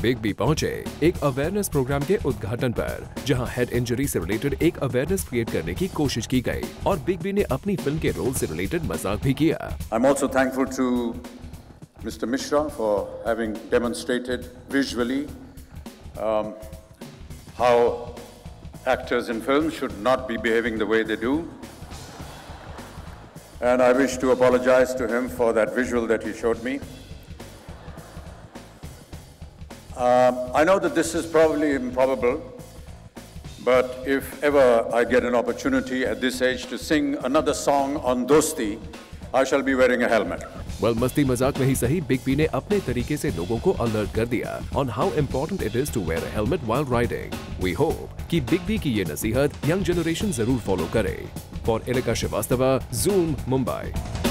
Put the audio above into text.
Big B पहुंचे एक awareness programme के उद्घाटन पर, जहां हेड इंजरी से रिलेटेड एक अवेयरनेस क्रिएट करने की कोशिश की गई और बिग बी ने अपनी फिल्म के रोल से रिलेटेड मजाक भी किया। I'm also thankful to Mr. Mishra for having demonstrated visually how actors in films should not be behaving the way they do. And I wish to apologize to him for that visual that he showed me. I know that this is probably improbable, but if ever I get an opportunity at this age to sing another song on Dosti, I shall be wearing a helmet. Well, मस्ती मजाक में ही सही, big B ने अपने तरीके से लोगों को अलर्ट कर दिया on how important it is to wear a helmet while riding. We hope कि बिग बी की ये नसीहत यंग जनरेशन जरूर फॉलो करे। For इलाका श्रीवास्तव, Zoom, Mumbai.